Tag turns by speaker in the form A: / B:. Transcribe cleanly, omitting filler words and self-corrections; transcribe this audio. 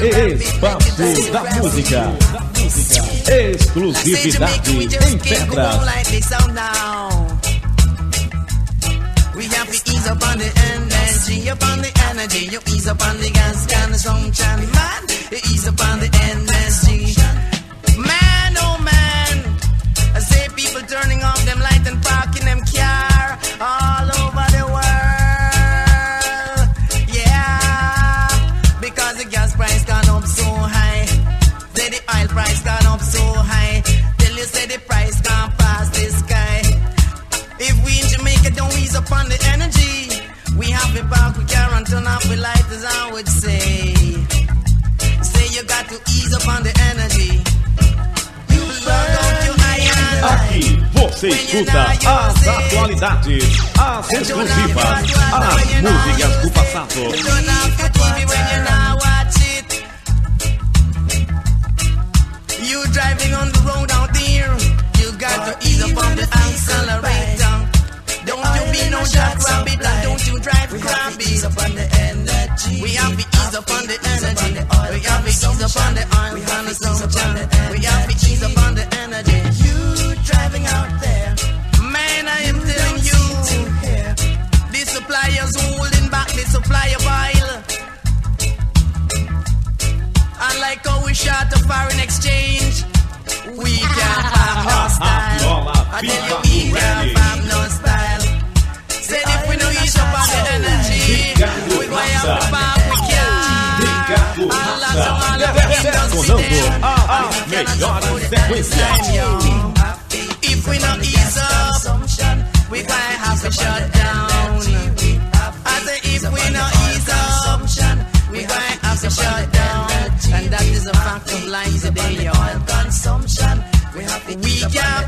A: Espaço da Música. Exclusividade em pedras.
B: We have to ease up on the energy, up on the energy. You ease up on the gas consumption, man. You ease up on the energy, man. Oh man, I say people turning off them light and parking them car all over the world. Yeah, because the gas price gone up so high. Say the oil price gone up so high. Till you say the price can't pass the sky. If we in Jamaica don't ease up on the energy, we have it back, we can't turn off the light, as I would say. Say you got to ease up on the energy. You plug out your iron.
A: Aqui você escuta as atualidades, as exclusivas, as músicas do passado.
B: Turn off the TV when you now watch it. You driving on the road out there, you got to ease up on the accelerator. Don't you be no jackrabbit, and don't you drive crabby. We have to ease up on the energy. We have to ease up on the oil consumption. We have to ease up on the energy. You driving out there, man, I am telling you, the suppliers holding back the supply of oil. Unlike how we shot a foreign exchange, we can't have no style. I tell you, we can't have no style. Said if we no ease up on the energy, we might have to pop we can. All of the if we no ease up, we might have to shut down. I say if we no ease up, we might have to shut down. And that is a fact of life today, y'all. We can't